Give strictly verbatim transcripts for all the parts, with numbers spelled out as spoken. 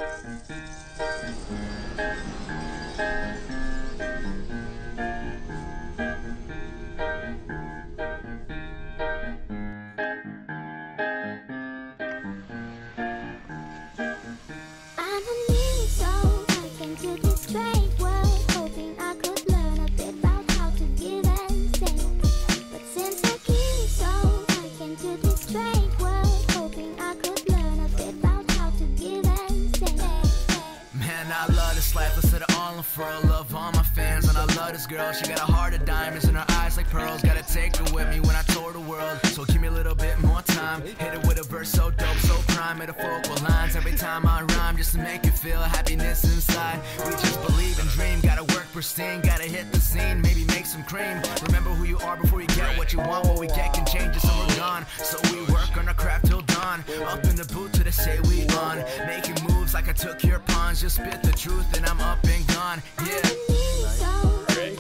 For a love all my fans, and I love this girl. She got a heart of diamonds and her eyes like pearls. Gotta take her with me when I tour the world. So give me a little bit more time. Hit it with a verse so dope, so prime. Metaphorical lines every time I rhyme, just to make you feel happiness inside. We just believe and dream. Gotta work pristine, gotta hit the scene. Maybe make some cream. Remember who you are before you get what you want. What we get can change us and we're gone. So we work on our craft till dawn. Up in the booth till they say we on. Making moves like I took your pawns. Just spit the truth and I'm up and gone. Yeah. I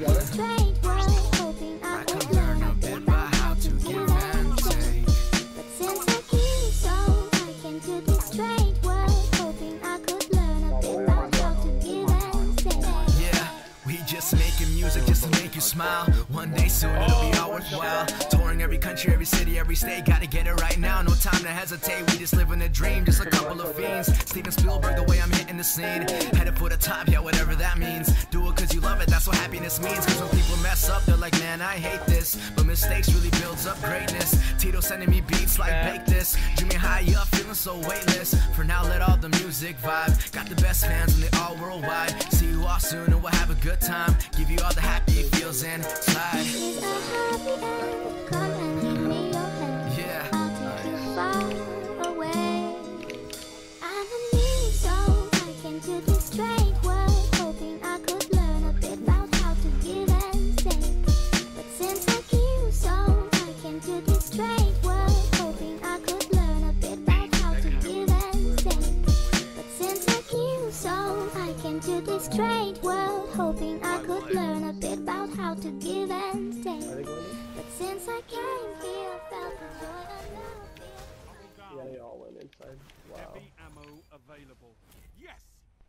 could learn a bit about how to give and take. But since I came so I came to this trade world, hoping I could learn a bit about how to give and take. Yeah, we just making music just to make you smile. One day soon it'll be all worthwhile. Touring every country, every city, every state. Gotta get it right now, no time to hesitate. We just living a dream, just a couple of fiends. Steven Spielberg, the way I'm hitting the scene. Headed for the top, yeah, whatever that means. Do it cause you love it, that's what happiness means. Cause when people mess up, they're like, man, I hate this. But mistakes really builds up greatness. Tito sending me beats like bake this. Dreaming high up, feeling so weightless. For now, let all the music vibe. Got the best fans and they all worldwide. See you all soon and we'll have a good time. Give you all the happy feels inside. It's a happy end, come and give me your hand. Yeah. I'll take you far away. I'm a new soul, I came to this trade world, hoping I could learn a bit about how to give and take. But since I came so I came to this trade world, hoping I could learn a bit about how to give and take. But since I came so I came to this trade world, hoping I could learn a bit about how to give and take. But since I came here, felt the joy of love. Yeah, they all went inside. Wow. Heavy ammo available. Yes.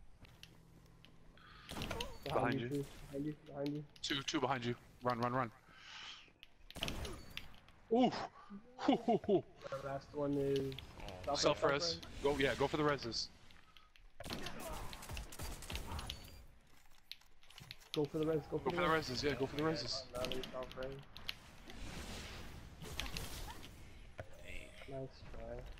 Behind you. Behind you. Behind you. Two, two behind you. Run, run, run. Ooh. Hoo, hoo, hoo. The last one is Self res. Go, yeah, go for the reses. Go for the res. Go for, Go for the reses. Yeah, go for the reses. Now they self res. Nice try.